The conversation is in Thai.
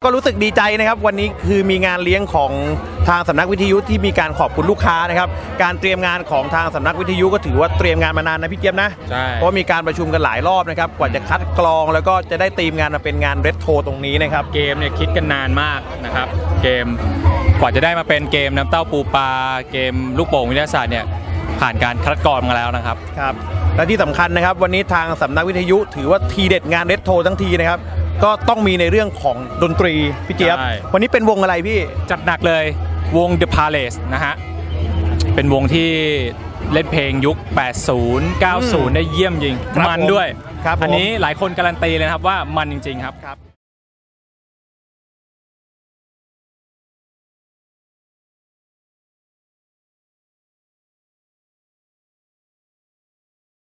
ก็รู้สึกดีใจนะครับวันนี้คือมีงานเลี้ยงของทางสำนักวิทยุที่มีการขอบคุณลูกค้านะครับการเตรียมงานของทางสำนักวิทยุก็ถือว่าเตรียมงานมานานนะพี่เจี๊ยบนะใช่เพราะมีการประชุมกันหลายรอบนะครับกว่าจะคัดกรองแล้วก็จะได้ตีมงานมาเป็นงานเรทโทตรงนี้นะครับเกมเนี่ยคิดกันนานมากนะครับเกมกว่าจะได้มาเป็นเกมน้ำเต้าปูปลาเกมลูกโป่งวิทยาศาสตร์เนี่ยผ่านการคัดกรองมาแล้วนะครับครับและที่สำคัญนะครับวันนี้ทางสำนักวิทยุถือว่าทีเด็ดงานเรทโททั้งทีนะครับก็ต้องมีในเรื่องของดนตรีพี่เจี๊ยบวันนี้เป็นวงอะไรพี่จัดหนักเลยวง The Palace นะฮะเป็นวงที่เล่นเพลงยุค 80 90 ได้เยี่ยมจริงมันด้วยอันนี้หลายคนการันตีเลยครับว่ามันจริงๆครับ